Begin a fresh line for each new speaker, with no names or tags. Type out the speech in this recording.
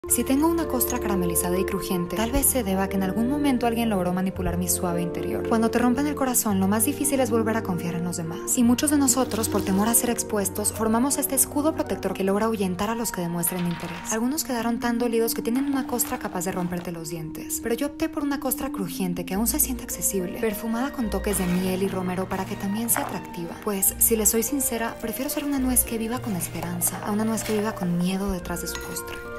Si tengo una costra caramelizada y crujiente, tal vez se deba a que en algún momento alguien logró manipular mi suave interior. Cuando te rompen el corazón, lo más difícil es volver a confiar en los demás. Y muchos de nosotros, por temor a ser expuestos, formamos este escudo protector que logra ahuyentar a los que demuestren interés. Algunos quedaron tan dolidos que tienen una costra capaz de romperte los dientes. Pero yo opté por una costra crujiente que aún se siente accesible, perfumada con toques de miel y romero para que también sea atractiva. Pues, si les soy sincera, prefiero ser una nuez que viva con esperanza a una nuez que viva con miedo detrás de su costra.